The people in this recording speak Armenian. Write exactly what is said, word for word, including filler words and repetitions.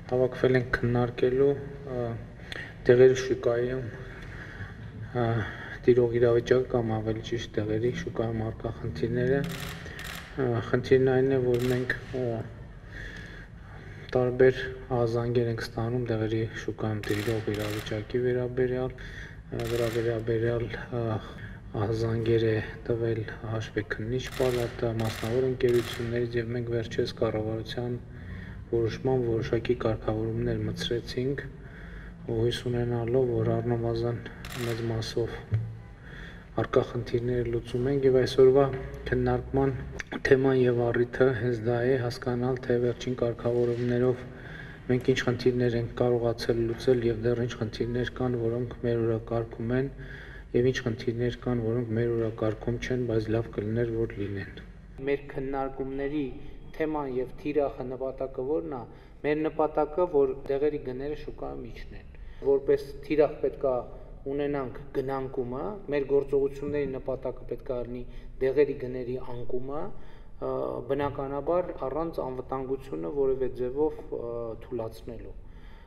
Հավաքվել ենք քննարկելու դեղերի շուկայում տիրող իրավիճակը կամ ավելի ճիշտ դեղերի շուկայում առկա խնդիրները։ Խնդիրն այն է, որ մենք տարբեր ահազանգեր ենք ստանում դեղերի շուկայում տիրող իրավիճակի վերաբերյալ, դրա վերաբերյալ ահազանգեր է տվել Հաշվի քննիչ պալատը, մասնավոր ընկերություններից, եւ մենք վերջերս կառավարության որոշման որոշակի կարգավորումներ մտցրեցինք, հույս ունենալով, որ առնվազն մեծ մասով առկա խնդիրները լուծում ենք, եւ այսօրվա քննարկման թեման եւ առիթը հենց դա է, հասկանալ, թե վերջին կարգավորումներով մենք ինչ խնդիրներ ենք կարողացել լուծել եւ դեռ ինչ խնդիրներ կան, որոնք մեր օրակարգում են, եւ ինչ խնդիրներ կան, որոնք մեր օրակարգում չեն, բայց լավ կլիներ, որ լինեն։ Մեր քննարկումների թեման եւ թիրախը նպատակը որն է, մեր նպատակը, որ դեղերի գները շուկայում իջնեն, որպես թիրախ պետքա ունենանք գնանկումը, մեր գործողությունների նպատակը պետքա լինի դեղերի գների անկումը, բնականաբար առանց անվտանգությունը որևէ ձևով թուլացնելու։